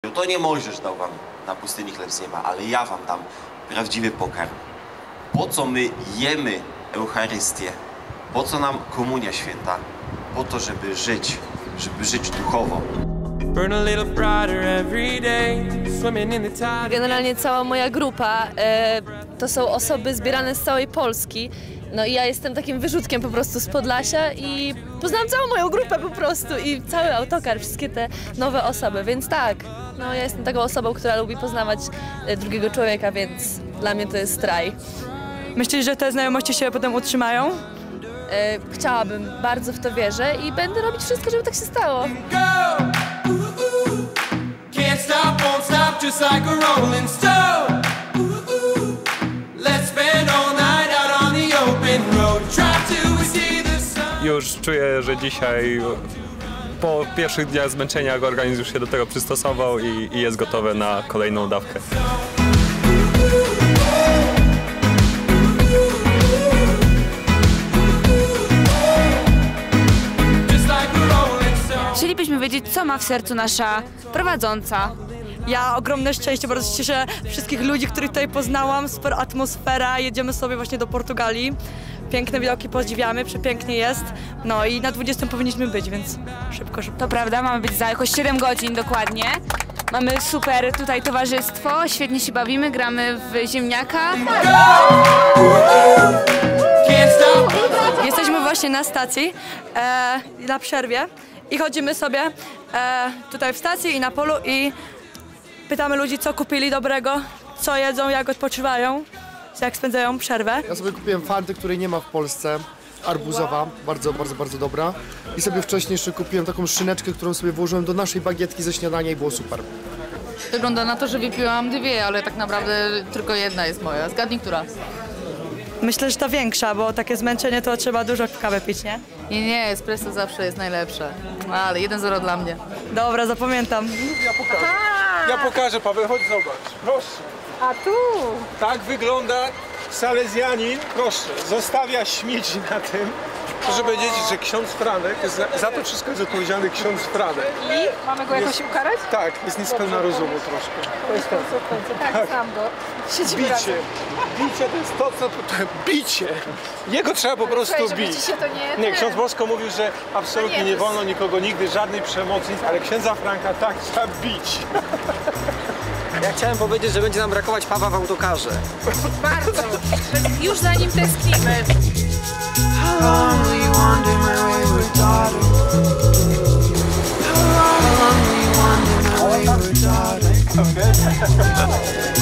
To nie Mojżesz dał wam na pustyni chleb z nieba, ale ja wam dam prawdziwy pokarm. Po co my jemy Eucharystię? Po co nam Komunia Święta? Po to, żeby żyć duchowo. Generalnie cała moja grupa to są osoby zbierane z całej Polski. No i ja jestem takim wyrzutkiem po prostu z Podlasia i poznałam całą moją grupę po prostu i cały autokar, wszystkie te nowe osoby, więc tak, no ja jestem taką osobą, która lubi poznawać drugiego człowieka, więc dla mnie to jest raj. Myślisz, że te znajomości się potem utrzymają? Chciałabym, bardzo w to wierzę i będę robić wszystko, żeby tak się stało. Już czuję, że dzisiaj po pierwszych dniach zmęczenia organizm już się do tego przystosował i jest gotowy na kolejną dawkę. Chcielibyśmy wiedzieć, co ma w sercu nasza prowadząca. Ja ogromne szczęście, bardzo się cieszę wszystkich ludzi, których tutaj poznałam, super atmosfera, jedziemy sobie właśnie do Portugalii. Piękne widoki podziwiamy, przepięknie jest. No i na 20 powinniśmy być, więc szybko. To prawda, mamy być za jakoś 7 godzin dokładnie. Mamy super tutaj towarzystwo, świetnie się bawimy, gramy w ziemniaka. Jesteśmy właśnie na stacji, na przerwie i chodzimy sobie tutaj w stacji i na polu i pytamy ludzi, co kupili dobrego, co jedzą, jak odpoczywają, jak spędzają przerwę. Ja sobie kupiłem fantę, której nie ma w Polsce, arbuzowa, bardzo dobra. I sobie wcześniej jeszcze kupiłem taką szyneczkę, którą sobie włożyłem do naszej bagietki ze śniadania i było super. Wygląda na to, że wypiłam dwie, ale tak naprawdę tylko jedna jest moja. Zgadnij, która? Myślę, że ta większa, bo takie zmęczenie to trzeba dużo kawy pić, nie? Nie, espresso zawsze jest najlepsze. Ale 1-0 dla mnie. Dobra, zapamiętam. Ja pokażę, Paweł, chodź zobacz. Proszę. A tu? Tak wygląda salezjanin. Proszę, zostawia śmieci na tym. Proszę powiedzieć, że ksiądz Franek, za to wszystko jest odpowiedzialny ksiądz Franek. I? Mamy go jakoś ukarać? Tak, jest niespełna rozumu troszkę. To jest to. Tak, znam go. Siedzimy razem. Bicie to jest to, co... Bicie! Jego trzeba po prostu bić. Się to nie... Nie, ksiądz Bosko mówił, że absolutnie nie wolno nikogo nigdy, żadnej przemocy, ale księdza Franka tak trzeba bić. Ja chciałem powiedzieć, że będzie nam brakować Pawła w autokarze. Bardzo. Już za nim tęsknimy. How long will you wander, my wayward daughter? How long will you wander, my wayward daughter?